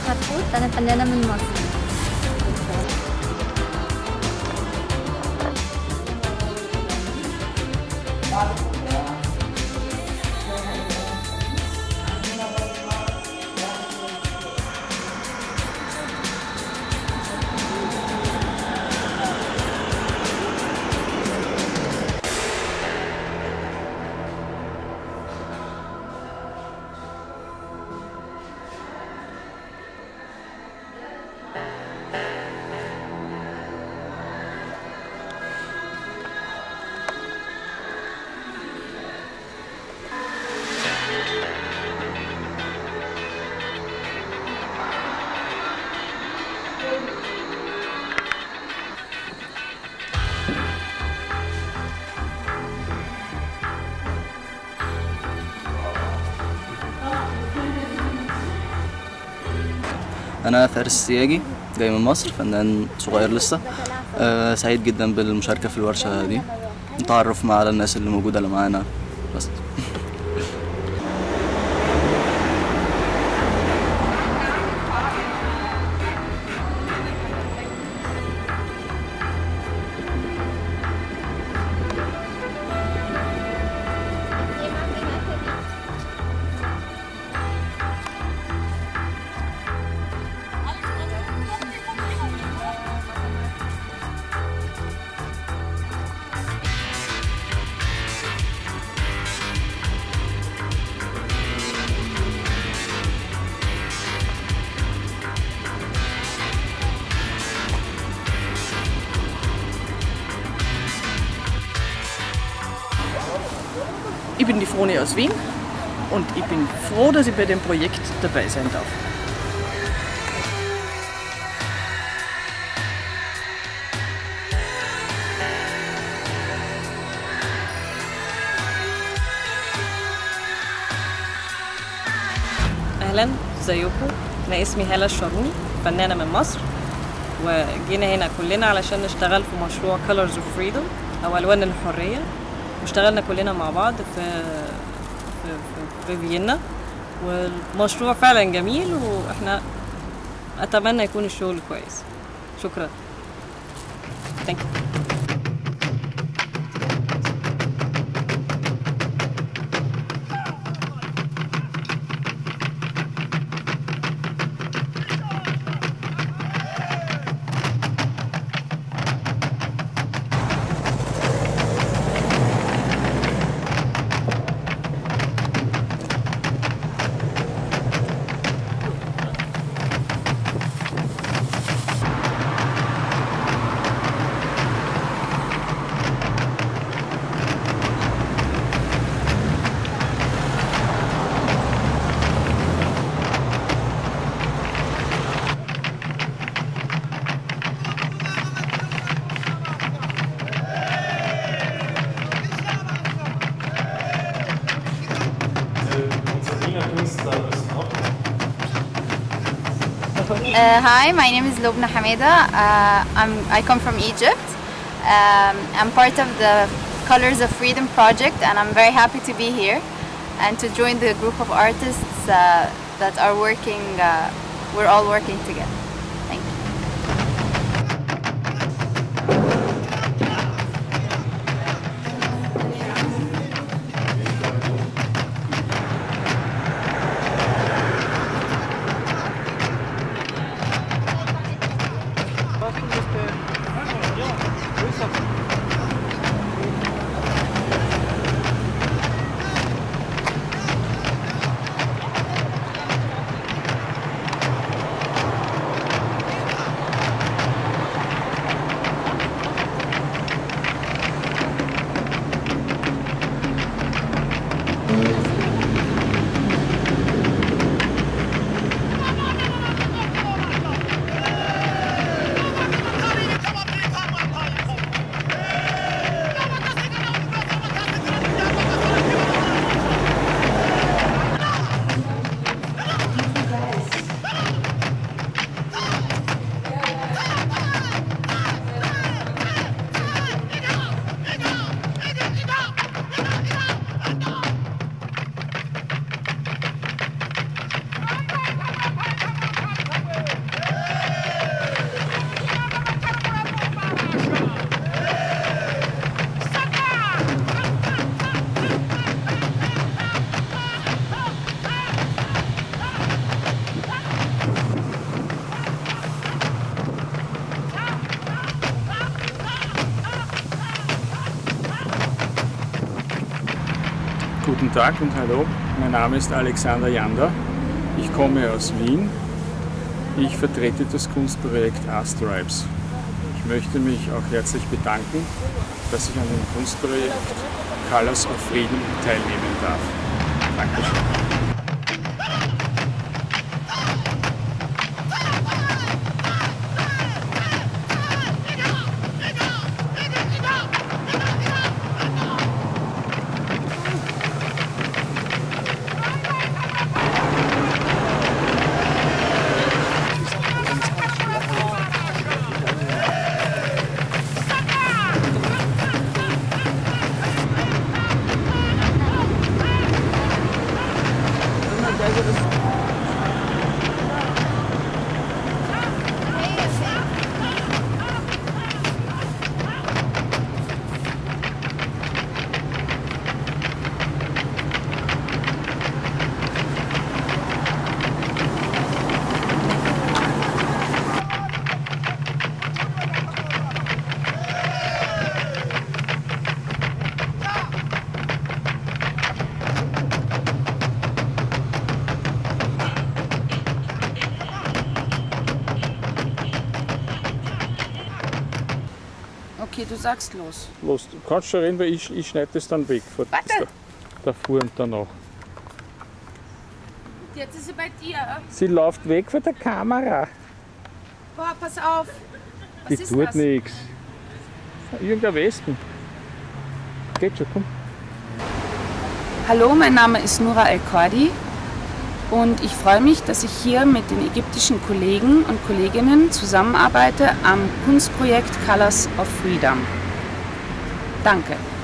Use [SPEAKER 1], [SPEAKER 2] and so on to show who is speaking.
[SPEAKER 1] حتحوت، أنا فنانة من مصر.
[SPEAKER 2] أنا فارس السياجي جاي من مصر، فنان صغير لسه. سعيد جدا بالمشاركة في الورشة دي، نتعرف مع على الناس اللي موجودة اللي معانا بس.
[SPEAKER 3] Ich bin die Froni aus Wien und ich bin froh, dass ich bei dem Projekt dabei sein darf. أهلا، ازيكم؟ أنا اسمي هالة الشاروني، فنانة من مصر، وجينا هنا كلنا علشان نشتغل في مشروع Colors of Freedom أو ألوان الحرية، واشتغلنا كلنا مع بعض في فيينا، والمشروع فعلا جميل، واحنا أتمنى يكون الشغل كويس. شكرا. Thank you.
[SPEAKER 1] Hi, my name is Lubna Hameda. I come from Egypt. I'm part of the Colors of Freedom project, and I'm very happy to be here and to join the group of artists that are working. We're all working together. Thank you.
[SPEAKER 4] Guten Tag und hallo, mein Name ist Alexander Janda. Ich komme aus Wien. Ich vertrete das Kunstprojekt Art-Stripes. Ich möchte mich auch herzlich bedanken, dass ich an dem Kunstprojekt Colors of Freedom teilnehmen darf. Dankeschön.
[SPEAKER 5] Okay, du sagst los.
[SPEAKER 4] Los, du kannst schon reden, weil ich schneide das dann weg.
[SPEAKER 5] Warte!
[SPEAKER 4] Davor und danach.
[SPEAKER 5] Jetzt ist sie bei dir.
[SPEAKER 4] Sie läuft weg von der Kamera.
[SPEAKER 5] Boah, pass auf.
[SPEAKER 4] Die
[SPEAKER 5] Was ist
[SPEAKER 4] tut
[SPEAKER 5] das?
[SPEAKER 4] nichts. Irgendein Wespen. Geht schon, komm.
[SPEAKER 5] Hallo, mein Name ist Nura El-Kordi und ich freue mich, dass ich hier mit den ägyptischen Kollegen und Kolleginnen zusammenarbeite am Kunstprojekt Colors of Freedom. Danke.